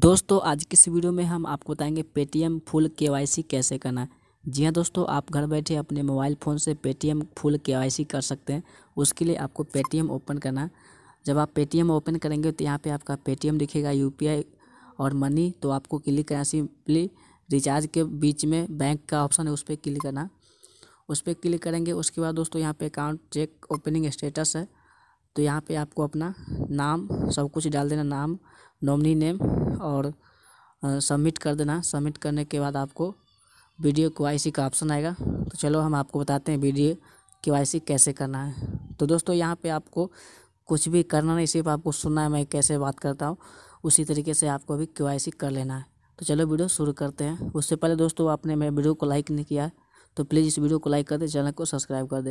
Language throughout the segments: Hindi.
दोस्तों आज की इस वीडियो में हम आपको बताएंगे पेटीएम फुल केवाईसी कैसे करना है। जी हाँ दोस्तों, आप घर बैठे अपने मोबाइल फ़ोन से पेटीएम फुल केवाईसी कर सकते हैं। उसके लिए आपको पेटीएम ओपन करना है। जब आप पेटीएम ओपन करेंगे तो यहाँ पे आपका पेटीएम दिखेगा, यूपीआई और मनी। तो आपको क्लिक करना, सिंपली रिचार्ज के बीच में बैंक का ऑप्शन है, उस पर क्लिक करना। उस पर क्लिक करेंगे, उसके बाद दोस्तों यहाँ पे अकाउंट चेक ओपनिंग स्टेटस है। तो यहाँ पे आपको अपना नाम सब कुछ डाल देना, नाम, नॉमिनी नेम, और सबमिट कर देना। सबमिट करने के बाद आपको वीडियो केवाईसी का ऑप्शन आएगा। तो चलो हम आपको बताते हैं वीडियो केवाईसी कैसे करना है। तो दोस्तों यहाँ पे आपको कुछ भी करना नहीं, सिर्फ आपको सुनना है मैं कैसे बात करता हूँ, उसी तरीके से आपको अभी केवाईसी कर लेना है। तो चलो वीडियो शुरू करते हैं। उससे पहले दोस्तों आपने मेरे वीडियो को लाइक नहीं किया है तो प्लीज़ इस वीडियो को लाइक कर दे, चैनल को सब्सक्राइब कर दे।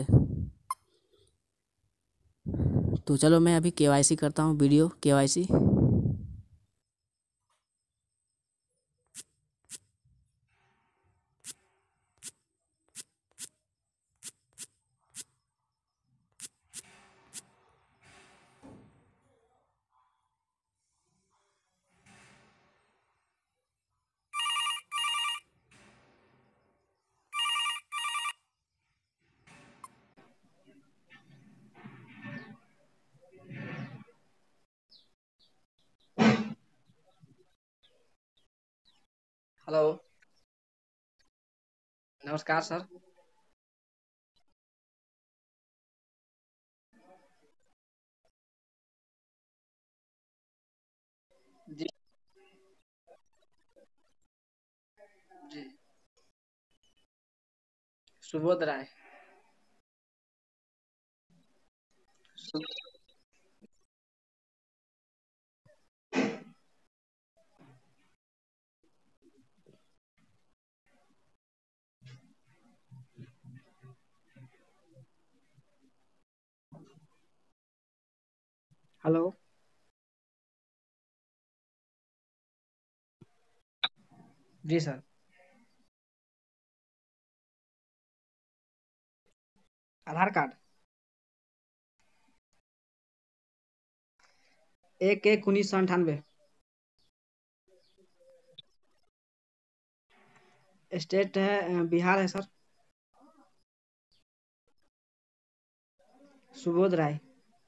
तो चलो मैं अभी केवाईसी करता हूँ, वीडियो केवाईसी। हेलो। नमस्कार सर। जी जी। सुबोध राय। सु- हेलो। जी सर। आधार कार्ड 1/1/1998। स्टेट है बिहार है सर। सुबोध राय।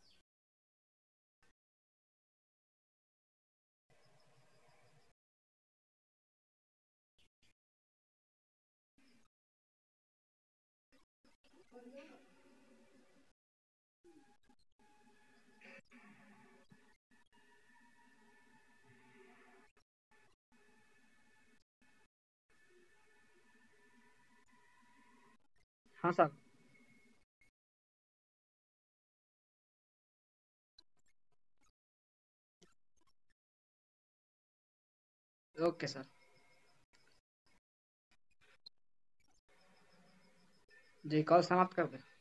हाँ सर। Okay sir. जी कॉल समाप्त कर दे।